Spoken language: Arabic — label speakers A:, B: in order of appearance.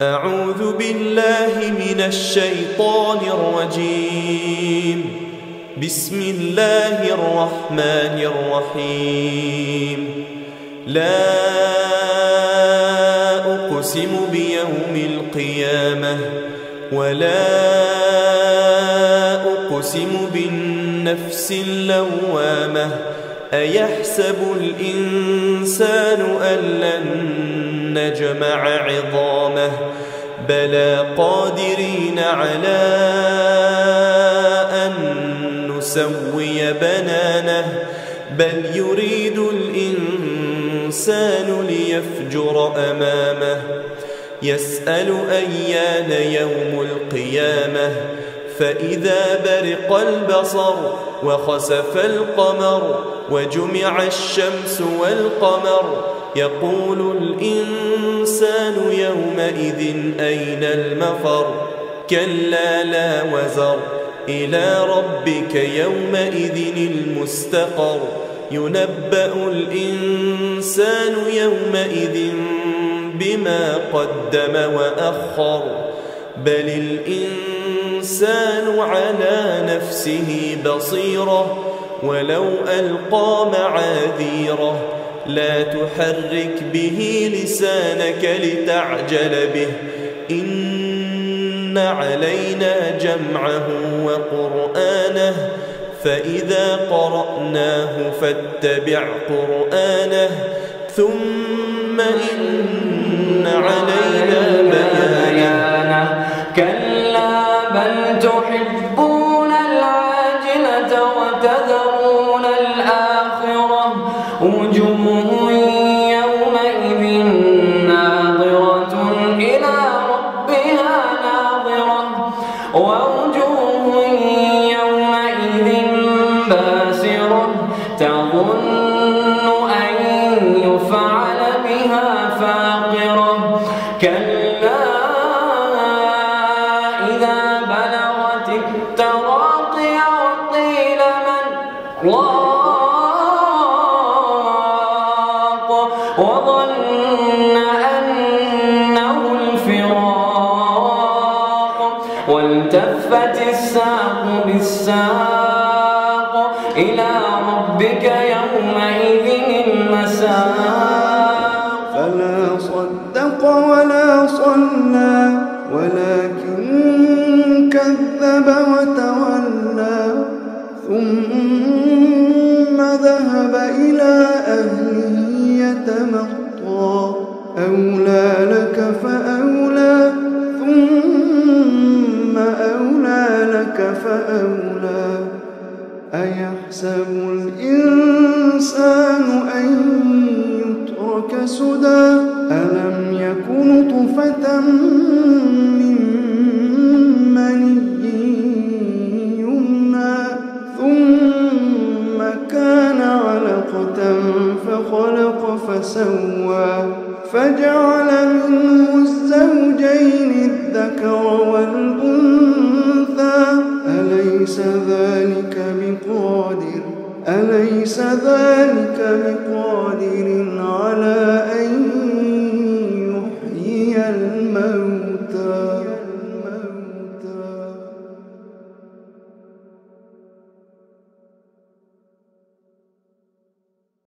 A: أعوذ بالله من الشيطان الرجيم. بسم الله الرحمن الرحيم. لا أقسم بيوم القيامة ولا أقسم بالنفس اللوامة. أيحسب الإنسان أن لن نجمع عظامه بلى قادرين على أن نسوي بنانه بل يريد الإنسان ليفجر أمامه يسأل أيان يوم القيامة فإذا برق البصر وخسف القمر وجمع الشمس والقمر يقول الإنسان يومئذ أين المفر كلا لا وزر إلى ربك يومئذ المستقر ينبأ الإنسان يومئذ بما قدم وأخر بل الإنسان على نفسه بصيرة ولو ألقى معاذيره لا تحرك به لسانك لتعجل به إن علينا جمعه وقرآنه فإذا قرأناه فاتبع قرآنه ثم إن علينا بيانه
B: كلا بل تحبون العاجلة وتذرون الآخرة وجوه يومئذ ناظرة إلى ربها ناظرة ووجوه يومئذ باسرة تظن أن يفعل بها فاقرة كلا إذا بلغت التراقي وقيل من راق وظن أنه الفراق والتفت الساق بالساق إلى ربك يومئذ المساق
C: فلا صدق ولا صلى ولكن كذب وتولى ثم ذهب إلى أهله يتمطى أولى لك فأولى ثم أولى لك فأولى أيحسب الإنسان أن يترك سدى ألم يكن طفة من مني يمنى ثم كان علقة فخلق فسوى فجعل منه الزوجين الذكر والأنثى أليس ذلك بقادر على أن